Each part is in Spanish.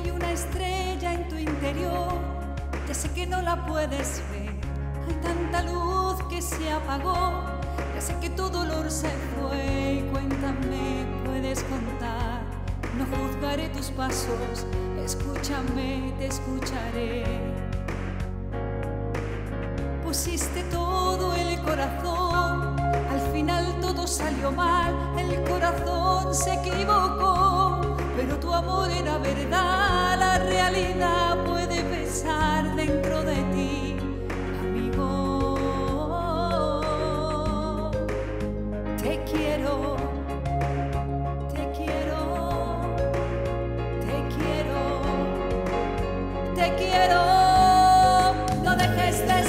Hay una estrella en tu interior, ya sé que no la puedes ver. Hay tanta luz que se apagó, ya sé que tu dolor se fue. Y cuéntame, puedes contar, no juzgaré tus pasos. Escúchame, te escucharé. Pusiste todo el corazón, al final todo salió mal. El corazón se equivocó, pero tu amor era verdad. La realidad puede pesar dentro de ti, amigo. Te quiero, te quiero, te quiero, te quiero. No dejes de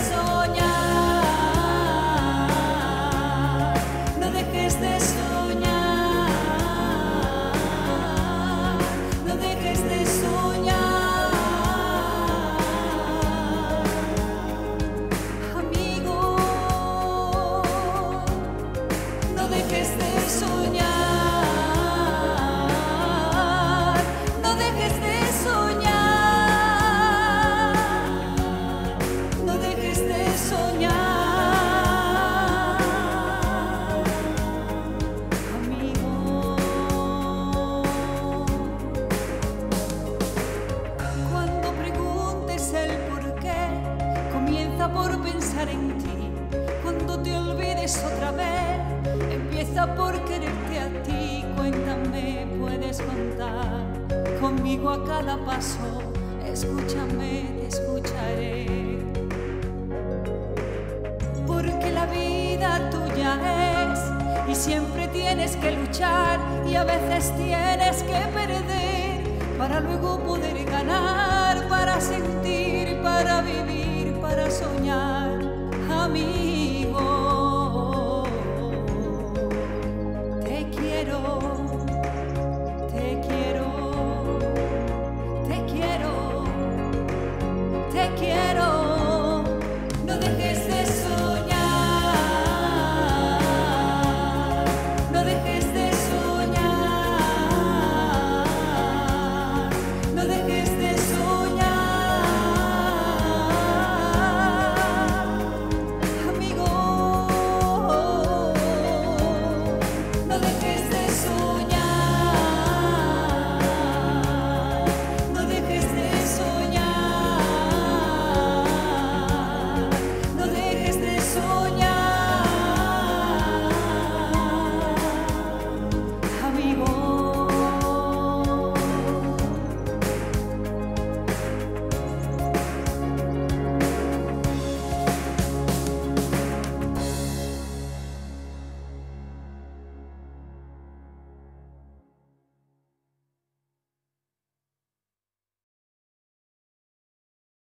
soñar, no dejes de soñar, no dejes de soñar, amigo. No dejes de soñar, no dejes de soñar. Por pensar en ti, cuando te olvides otra vez, empieza por quererte a ti. Cuéntame, puedes contar conmigo a cada paso. Escúchame, te escucharé. Porque la vida tuya es, y siempre tienes que luchar, y a veces tienes que perder para luego poder ganar, para sentir, para vivir, para soñar, amigo.